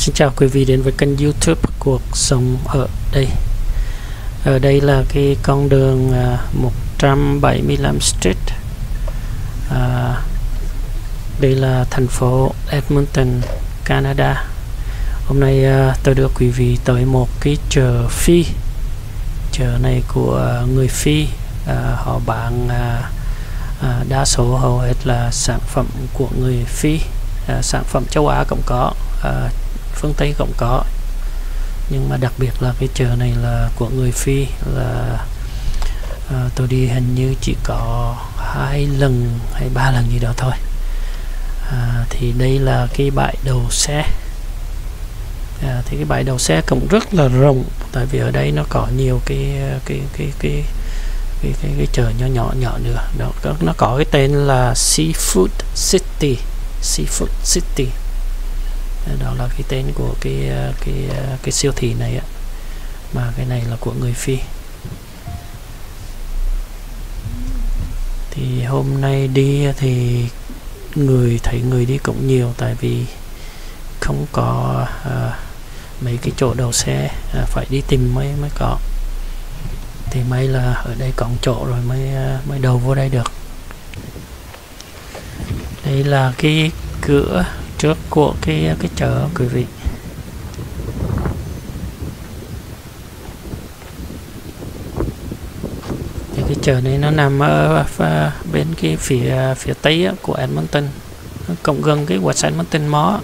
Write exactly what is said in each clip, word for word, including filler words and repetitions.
Xin chào quý vị đến với kênh YouTube Cuộc Sống Ở Đây. Ở đây là cái con đường uh, một trăm bảy mươi lăm Street. uh, Đây là thành phố Edmonton, Canada. Hôm nay uh, tôi đưa quý vị tới một cái chợ Phi. Chợ này của uh, người Phi. uh, Họ bán uh, uh, đa số hầu hết là sản phẩm của người Phi. uh, Sản phẩm châu Á cũng có, uh, phương Tây cũng có, nhưng mà đặc biệt là cái chợ này là của người Phi. Là uh, tôi đi hình như chỉ có hai lần hay ba lần gì đó thôi. uh, Thì đây là cái bãi đậu xe. À, thì cái bãi đậu xe cũng rất là rộng, tại vì ở đây nó có nhiều cái cái cái cái cái cái, cái chợ nhỏ nhỏ nhỏ nữa đó. Nó có cái tên là Seafood City. Seafood City đó là cái tên của cái cái cái siêu thị này á, mà cái này là của người Phi. Thì hôm nay đi thì người thấy người đi cũng nhiều, tại vì không có uh, mấy cái chỗ đậu xe, uh, phải đi tìm mới mới có. Thì may là ở đây có chỗ rồi mới uh, mới đầu vô đây được. Đây là cái cửa trước của cái cái chợ quý vị. Thì cái chợ này nó nằm ở, ở bên cái phía phía tây của Edmonton, cũng gần cái West Edmonton Mall.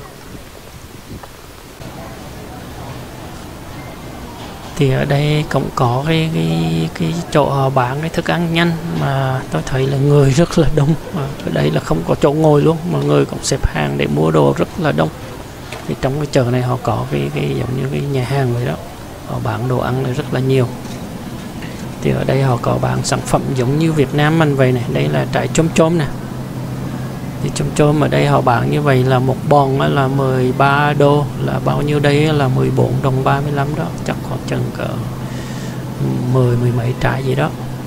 Thì ở đây cũng có cái cái cái chỗ họ bán cái thức ăn nhanh, mà tôi thấy là người rất là đông. Ở đây là không có chỗ ngồi luôn, mà người cũng xếp hàng để mua đồ rất là đông. Thì trong cái chợ này họ có cái cái giống như cái nhà hàng vậy đó, họ bán đồ ăn này rất là nhiều. Thì ở đây họ có bán sản phẩm giống như Việt Nam mình vậy này. Đây là trái chôm chôm nè. Thì chôm chôm ở đây họ bán như vậy là một bòn là mười ba đô, là bao nhiêu đây là mười bốn đồng ba mươi lăm đó, chắc khoảng chừng cỡ mười mười mấy trái gì đó.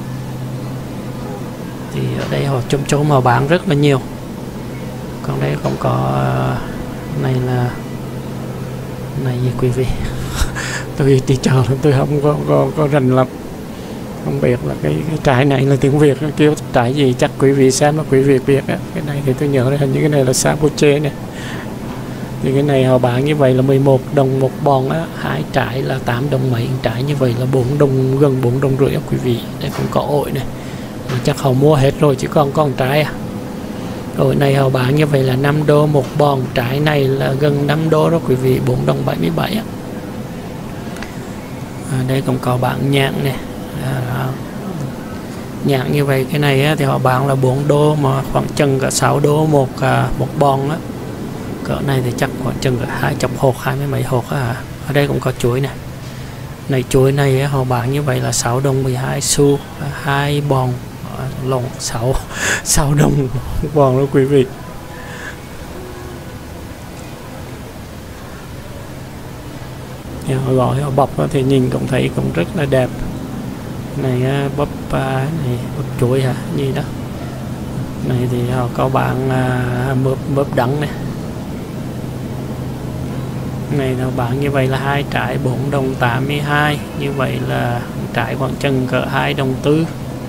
Thì ở đây họ chôm chôm họ bán rất là nhiều. Còn đây không có, này là này gì quý vị. Tôi đi chợ tôi không có có, có rành lắm, không biết là cái, cái trái này là tiếng Việt kêu trái gì, chắc quý vị xem là quý vị biết á. Cái này thì tôi nhớ là hình như cái này là sapoche này. Thì cái này họ bán như vậy là mười một đồng một bòn á, hai trái là tám đồng mấy, trái như vậy là bốn đồng, gần bốn đồng rưỡi á quý vị. Đây cũng có ổi này, thì chắc họ mua hết rồi chứ còn còn trái à. Ổi này họ bán như vậy là năm đô một bòn, trái này là gần năm đô đó quý vị, bốn đồng bảy mươi bảy á. À, đây cũng có bán nhãn này. À, nhãn như vậy cái này á, thì họ bán là bốn đô, mà khoảng chừng cả sáu đô một à, một bon á. Cỡ này thì chắc khoảng chừng cả hai chục hộp, hai mươi mấy hộp á. Ở đây cũng có chuối này. Này chuối này á, họ bán như vậy là sáu đồng mười hai xu, hai bon lồng sáu sáu đồng một bon đó quý vị. Họ gọi họ bọc thì nhìn cũng thấy cũng rất là đẹp. Này bắp này bắp chuối hả gì đó. Này thì họ có bán à, mướp mướp đắng này. Này nó bán như vậy là hai trái bốn đồng tám mươi hai, như vậy là trái khoảng chừng cỡ hai đồng tư.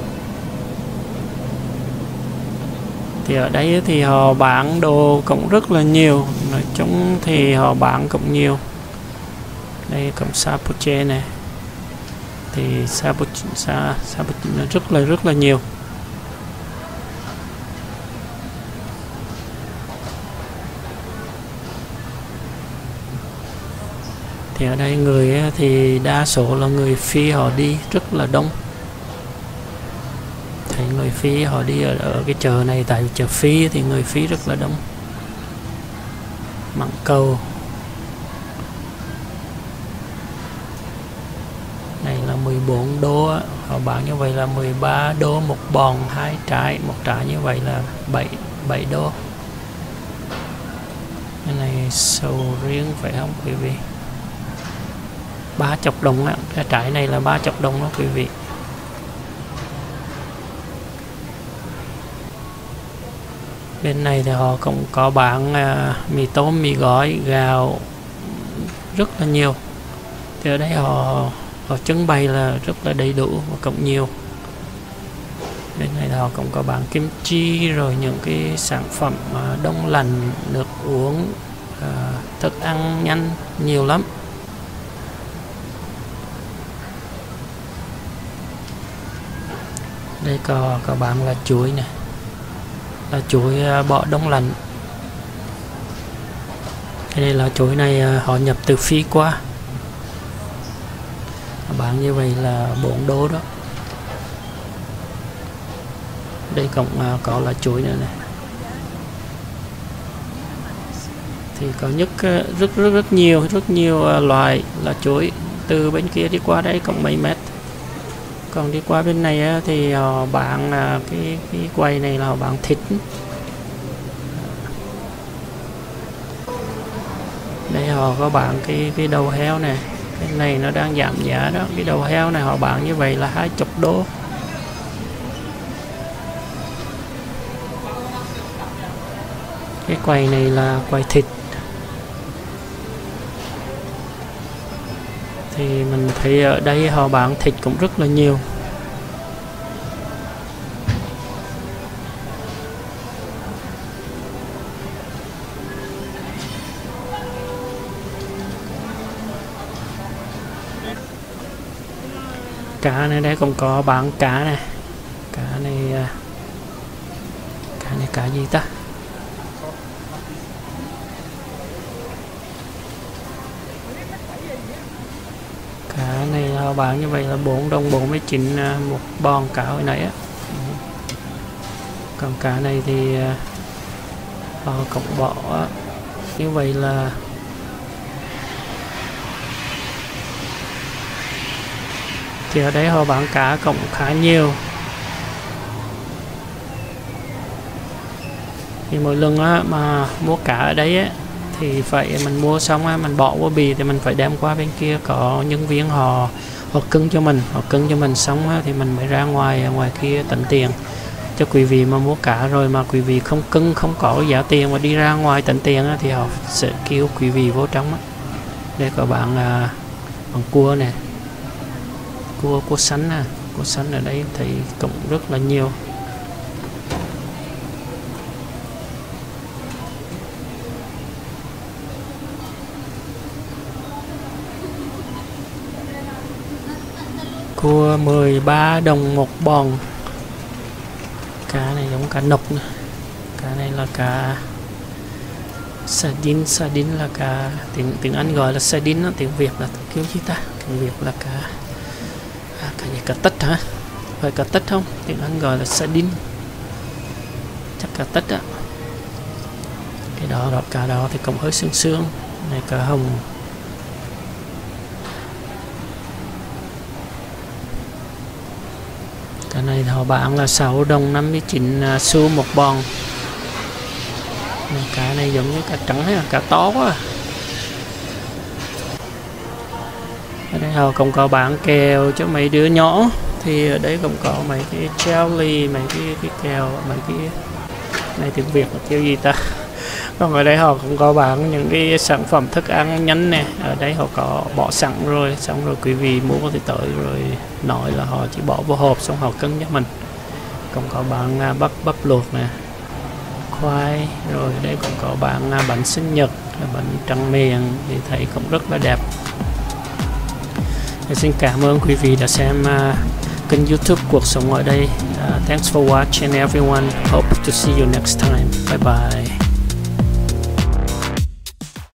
Thì ở đây thì họ bán đồ cũng rất là nhiều, nói chung thì họ bán cũng nhiều. Đây cũng sapoche này, thì sapoche sa, sapoche nó rất là rất là nhiều. Thì ở đây người thì đa số là người Phi, họ đi rất là đông. Thấy người Phi họ đi ở, ở cái chợ này, tại chợ Phi thì người Phi rất là đông. Mảng cầu này là mười bốn đô á, họ bán như vậy là mười ba đô một bòn, hai trái, một trái như vậy là bảy bảy đô. Cái này sầu riêng phải không quý vị? Ba chục đồng á, cái trái này là ba chục đồng đó quý vị. Bên này thì họ cũng có bán uh, mì tôm, mì gói, gạo, rất là nhiều. Thì ở đây họ họ trưng bày là rất là đầy đủ và cũng nhiều. Bên này họ cũng có bán kim chi, rồi những cái sản phẩm uh, đông lạnh, nước uống, uh, thức ăn nhanh, nhiều lắm. Đây có có bán là chuối này, là chuối uh, bọ đông lạnh. Cái này là chuối này uh, họ nhập từ Phi qua, bán như vậy là bốn đô đó. Đây cũng uh, có là chuối nữa này. Thì có nhất uh, rất rất rất nhiều rất nhiều uh, loại là chuối. Từ bên kia đi qua đây cũng mấy mét. Còn đi qua bên này uh, thì họ bán uh, cái cái quầy này là họ bán thịt. Đây họ có bán cái cái đầu heo này. Cái này nó đang giảm giá đó. Cái đầu heo này họ bán như vậy là hai mươi đô. Cái quầy này là quầy thịt. Thì mình thấy ở đây họ bán thịt cũng rất là nhiều. Cá này đây cũng có bán cá này. Cá này cá này cá gì ta? Cá này họ bán như vậy là bốn đồng bốn mươi chín một bon cá hồi nãy á. Còn cá này thì họ cũng bỏ như vậy là thì ở đây họ bán cá cũng khá nhiều. Thì mỗi lần á, mà mua cá ở đây á, thì phải mình mua xong á, mình bỏ qua bì thì mình phải đem qua bên kia, có nhân viên họ họ cưng cho mình, họ cưng cho mình xong á, thì mình mới ra ngoài ngoài kia tính tiền. Cho quý vị mà mua cá rồi mà quý vị không cưng, không có giá tiền mà đi ra ngoài tính tiền á, thì họ sẽ kêu quý vị vô trong á. Đây có bạn à, bằng cua này, cua cua sánh à, cua sánh ở đây thì cũng rất là nhiều. Cua mười ba đồng một bon. Cá này giống cá nục nè. Cá này là cá sardine. Sardine là cá tiếng tiếng Anh gọi là sardine, tiếng Việt là kêu gì ta? Tiếng Việt là cá à, cá gì, cá tích hả? Phải cá tích không? Tiếng Anh gọi là sardine. Chắc cá tích á. Cái đó đó, cá đó thì cũng hơi xương xương. Này cá hồng. Cái này họ bán là sáu đồng năm mươi chín xu một bon. Cá này giống như cá trắng hay là cá to quá. Ở đây họ cũng có bán kẹo cho mấy đứa nhỏ. Thì ở đây cũng có mấy cái jelly, mấy cái, cái kẹo, mấy cái này tiếng Việt là kêu gì ta. Còn ở đây họ cũng có bán những cái sản phẩm thức ăn nhanh nè. Ở đây họ có bỏ sẵn rồi, xong rồi quý vị mua thì tới rồi nói là họ chỉ bỏ vào hộp xong họ cân cho mình. Cũng có bán bắp bắp luộc nè, khoai, rồi đây cũng có bán bánh sinh nhật, bánh tráng miệng thì thấy cũng rất là đẹp. Thì xin cảm ơn quý vị đã xem uh, kênh YouTube Cuộc Sống Ở Đây. Uh, thanks for watching everyone. Hope to see you next time. Bye bye.